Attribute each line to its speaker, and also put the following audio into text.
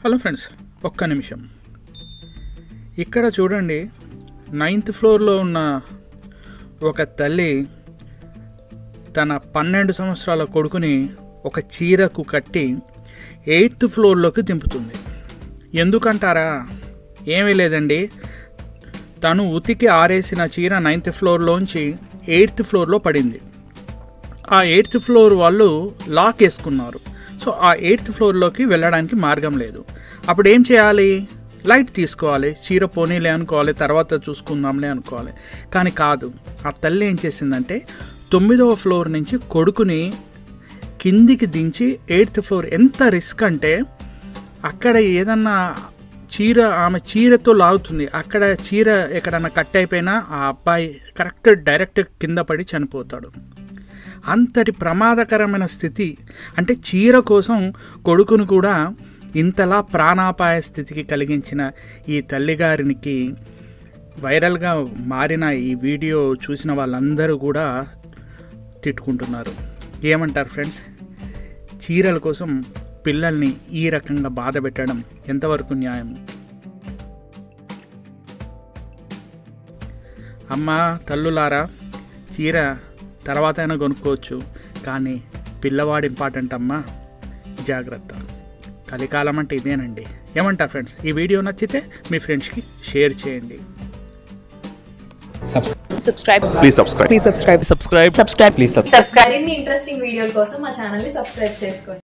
Speaker 1: Hello friends, ఒక్క నిమిషం. ఇక్కడ చూడండి, 9th ఫ్లోర్లో ఉన్న ఒక తల్లి తన 12 సంవత్సరాల కొడుకుని ఒక చీరకు కట్టి 8th ఫ్లోర్లోకి దింపుతుంది. ఎందుకంటారా? ఏమీ లేదండి, తను ఉతికి ఆరేసిన చీర 9th ఫ్లోర్లోంచి 8th ఫ్లోర్లో పడింది. ఆ 8th ఫ్లోర్ వాళ్ళు లాక్ వేసుకున్నారు. సో ఆ 8th ఫ్లోర్లోకి వెళ్ళడానికి మార్గం లేదు. అప్పుడు ఏం చేయాలి? లైట్ తీసుకోవాలి, చీర పోనీలే అనుకోవాలి, తర్వాత చూసుకుందాంలే అనుకోవాలి. కానీ కాదు, ఆ తల్లి ఏం చేసిందంటే 9వ ఫ్లోర్ నుంచి కొడుకుని కిందికి దించి 8th ఫ్లోర్. ఎంత రిస్క్ అంటే అక్కడ ఏదన్నా ఆమె చీరతో లాగుతుంది, అక్కడ చీర ఎక్కడన్నా కట్ అయిపోయినా ఆ అబ్బాయి డైరెక్ట్ కింద పడి చనిపోతాడు. అంతటి ప్రమాదకరమైన స్థితి. అంటే చీర కోసం కొడుకును కూడా ఇంతలా ప్రాణాపాయ స్థితికి కలిగించిన ఈ తల్లిగారికి వైరల్గా మారిన ఈ వీడియో చూసిన వాళ్ళందరూ కూడా తిట్టుకుంటున్నారు. ఏమంటారు ఫ్రెండ్స్? చీరల కోసం పిల్లల్ని ఈ రకంగా బాధ పెట్టడం ఎంతవరకు న్యాయం? అమ్మా తల్లులారా, చీర తర్వాత అయినా కొనుక్కోవచ్చు, కానీ పిల్లవాడు ఇంపార్టెంట్ అమ్మా, జాగ్రత్త. కలికాలం అంటే ఇదేనండి. ఏమంటారు ఫ్రెండ్స్? ఈ వీడియో నచ్చితే మీ ఫ్రెండ్స్కి షేర్ చేయండి.
Speaker 2: మరిన్ని ఇంట్రెస్టింగ్ వీడియోల కోసం మా ఛానల్ ని సబ్స్క్రైబ్ చేసుకోండి.